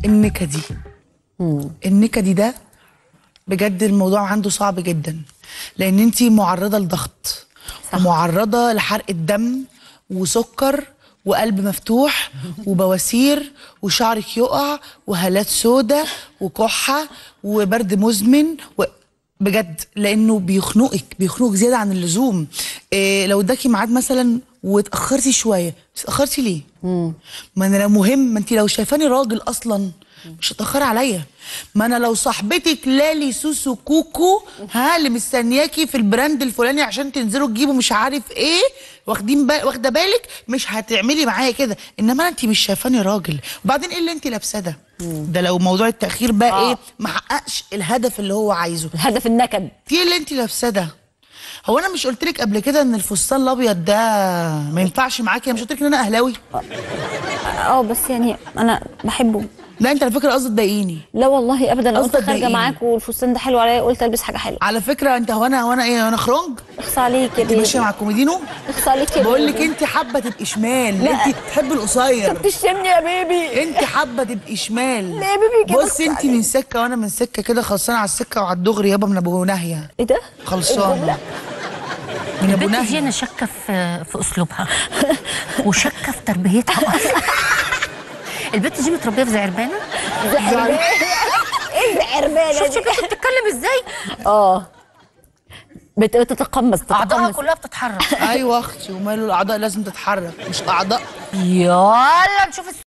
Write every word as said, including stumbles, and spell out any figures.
النكدي. النكدي ده بجد الموضوع عنده صعب جدا، لان انتي معرضه لضغط ومعرضه لحرق الدم وسكر وقلب مفتوح وبواسير وشعرك يقع وهالات سودة وكحه وبرد مزمن و... بجد لانه بيخنقك بيخنقك زياده عن اللزوم. إيه لو اداكي ميعاد مثلا واتاخرتي شويه، اتاخرتي ليه؟ مم. ما انا لو مهم، ما انت لو شايفاني راجل اصلا مش هتاخري عليا. ما انا لو صاحبتك لالي سوسو كوكو ها اللي مستنياكي في البراند الفلاني عشان تنزلوا تجيبوا مش عارف ايه، واخدين بال... واخده بالك، مش هتعملي معايا كده. انما انت مش شايفاني راجل. وبعدين ايه اللي انت لابساه ده؟ ده لو موضوع التاخير بقى آه. ايه ما حققش الهدف اللي هو عايزه، الهدف النكد. ايه اللي انت لابساه ده؟ هو انا مش قلت لك قبل كده ان الفستان الابيض ده ما ينفعش معاكي؟ انا مش قلت لك ان انا اهلاوي؟ اه بس يعني انا بحبه. لا انت على فكره قصدك تضايقيني. لا والله ابدا، انا كنت قصدك خارجه ضايقيني. معاك والفستان ده حلو عليا، قلت البس حاجه حلوه. على فكره انت هو انا هو انا ايه، انا خرنج؟ اخص عليك يا انت ماشيه بيبي. مع الكوميدينو؟ اخص عليك يا بقول لك بيبي. انت حابه تبقي شمال، لا. انت بتحبي القصير. انت بتشتمني يا بيبي. انت حابه تبقي شمال. ليه يا بيبي كده؟ بصي انت من سكه وانا من سكه كده، خلصانه على السكه وعلى الدغري يابا من ابو ناهيه. ايه ده؟ خلصانه من ابو البنت دي ناهيه. انا شاكه في في اسلوبها وشاكه في تربيتها اصلا. البنت دي متربيه في زعربانه. زعربانه؟ ايه زعربانه شوف دي؟ شوف بتتكلم ازاي. اه بت- بتتقمص اعضائها تتقمص. كلها بتتحرك. ايوه اختي، وماله الاعضاء لازم تتحرك مش اعضاء. يلا نشوف